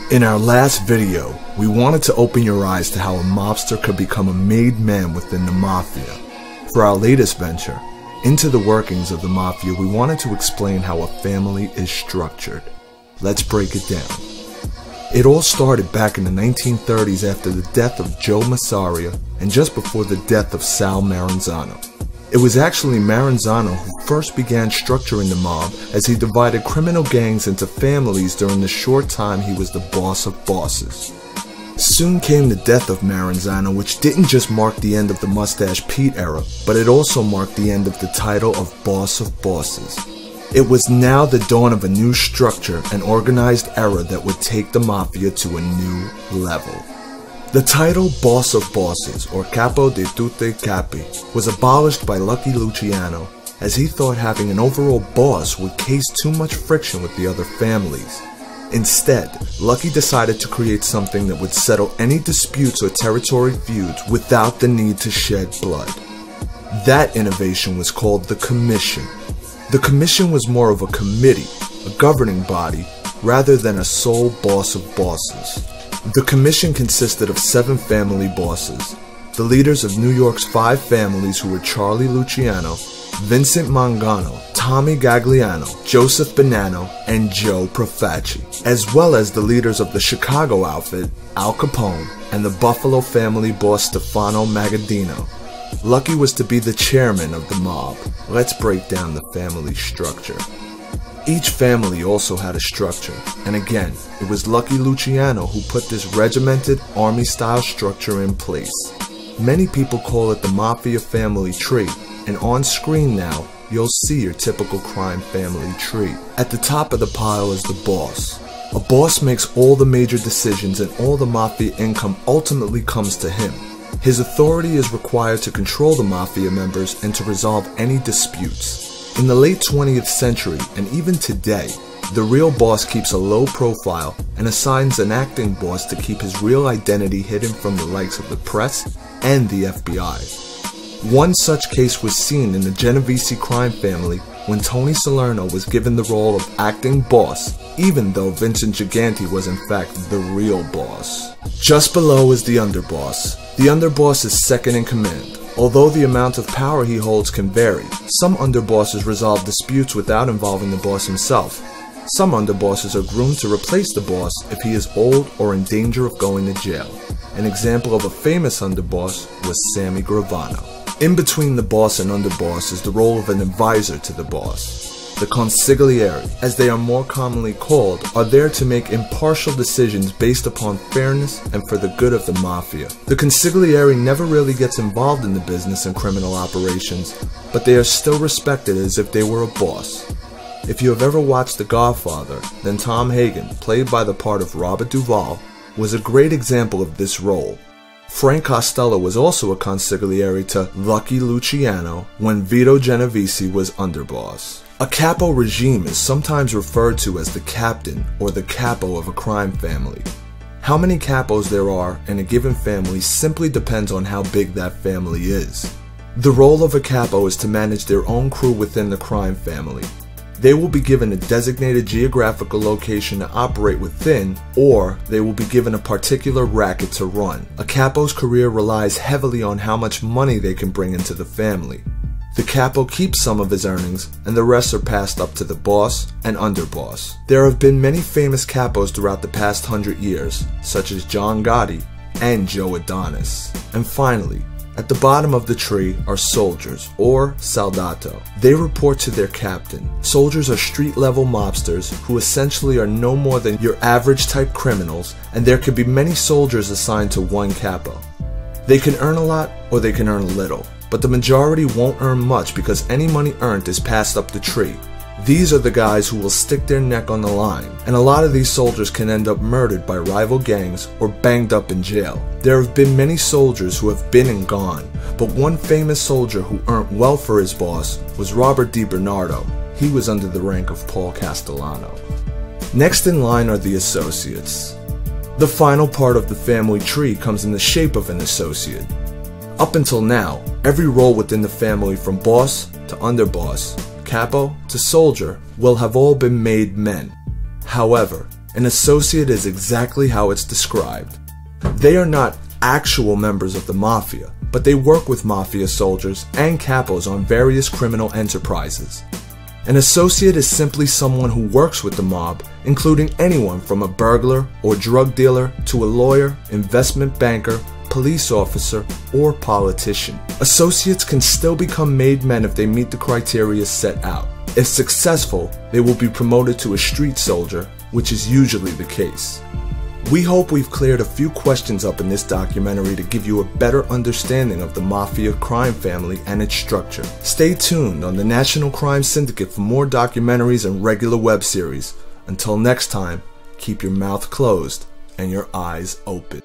In our last video, we wanted to open your eyes to how a mobster could become a made man within the Mafia. For our latest venture, Into the Workings of the Mafia, we wanted to explain how a family is structured. Let's break it down. It all started back in the 1930s after the death of Joe Massaria and just before the death of Sal Maranzano. It was actually Maranzano who first began structuring the mob as he divided criminal gangs into families during the short time he was the boss of bosses. Soon came the death of Maranzano, which didn't just mark the end of the Mustache Pete era, but it also marked the end of the title of Boss of Bosses. It was now the dawn of a new structure and organized era that would take the Mafia to a new level. The title Boss of Bosses, or Capo di Tutti Capi, was abolished by Lucky Luciano as he thought having an overall boss would cause too much friction with the other families. Instead, Lucky decided to create something that would settle any disputes or territory feuds without the need to shed blood. That innovation was called the Commission. The Commission was more of a committee, a governing body, rather than a sole boss of bosses. The Commission consisted of 7 family bosses, the leaders of New York's 5 families who were Charlie Luciano, Vincent Mangano, Tommy Gagliano, Joseph Bonanno, and Joe Profaci, as well as the leaders of the Chicago outfit, Al Capone, and the Buffalo family boss Stefano Magaddino. Lucky was to be the chairman of the mob. Let's break down the family structure. Each family also had a structure, and again, it was Lucky Luciano who put this regimented, army-style structure in place. Many people call it the Mafia family tree, and on screen now, you'll see your typical crime family tree. At the top of the pile is the boss. A boss makes all the major decisions and all the Mafia income ultimately comes to him. His authority is required to control the Mafia members and to resolve any disputes. In the late 20th century, and even today, the real boss keeps a low profile and assigns an acting boss to keep his real identity hidden from the likes of the press and the FBI. One such case was seen in the Genovese crime family when Tony Salerno was given the role of acting boss, even though Vincent Gigante was in fact the real boss. Just below is the underboss. The underboss is second in command. Although the amount of power he holds can vary, some underbosses resolve disputes without involving the boss himself. Some underbosses are groomed to replace the boss if he is old or in danger of going to jail. An example of a famous underboss was Sammy Gravano. In between the boss and underboss is the role of an advisor to the boss. The consigliere, as they are more commonly called, are there to make impartial decisions based upon fairness and for the good of the Mafia. The consigliere never really gets involved in the business and criminal operations, but they are still respected as if they were a boss. If you have ever watched The Godfather, then Tom Hagen, played by the part of Robert Duvall, was a great example of this role. Frank Costello was also a consigliere to Lucky Luciano when Vito Genovese was underboss. A capo regime is sometimes referred to as the captain or the capo of a crime family. How many capos there are in a given family simply depends on how big that family is. The role of a capo is to manage their own crew within the crime family. They will be given a designated geographical location to operate within, or they will be given a particular racket to run. A capo's career relies heavily on how much money they can bring into the family. The capo keeps some of his earnings, and the rest are passed up to the boss and underboss. There have been many famous capos throughout the past 100 years, such as John Gotti and Joe Adonis. And finally, at the bottom of the tree are soldiers, or soldato. They report to their captain. Soldiers are street-level mobsters who essentially are no more than your average type criminals, and there could be many soldiers assigned to one capo. They can earn a lot or they can earn a little, but the majority won't earn much because any money earned is passed up the tree. These are the guys who will stick their neck on the line, and a lot of these soldiers can end up murdered by rival gangs or banged up in jail. There have been many soldiers who have been and gone, but one famous soldier who earned well for his boss was Robert DiBernardo. He was under the rank of Paul Castellano. Next in line are the associates. The final part of the family tree comes in the shape of an associate. Up until now, every role within the family from boss to underboss, capo to soldier will have all been made men. However, An associate is exactly how it's described. They are not actual members of the mafia, but they work with mafia soldiers and capos on various criminal enterprises. An associate is simply someone who works with the mob, including anyone from a burglar or drug dealer to a lawyer, investment banker, police officer, or politician. Associates can still become made men if they meet the criteria set out. If successful, they will be promoted to a street soldier, which is usually the case. We hope we've cleared a few questions up in this documentary to give you a better understanding of the Mafia crime family and its structure. Stay tuned on the National Crime Syndicate for more documentaries and regular web series. Until next time, keep your mouth closed and your eyes open.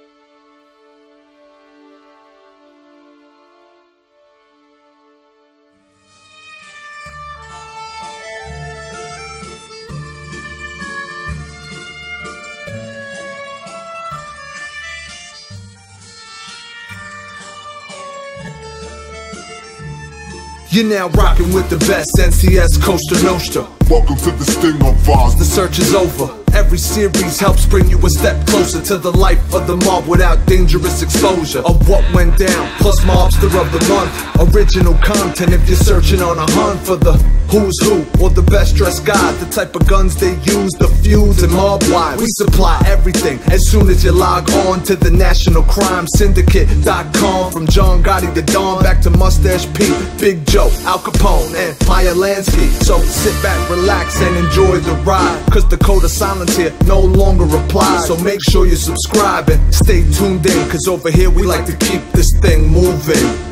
You're now rocking with the best, NCS Costa Nostra. Welcome to the Sting of Oz. The search is over. Every series helps bring you a step closer to the life of the mob without dangerous exposure of what went down, plus Mobster of the Month. Original content if you're searching on a hunt for the who's who or the best dressed guy, the type of guns they use, the feuds and mob wives. We supply everything as soon as you log on to the National Crime Syndicate.com. From John Gotti to Dawn, back to Mustache P, Big Joe, Al Capone, and Maya Lansky. So sit back, relax, and enjoy the ride, cause the code of silence here no longer applies. So make sure you subscribe and stay tuned in, cause over here we like to keep this thing moving.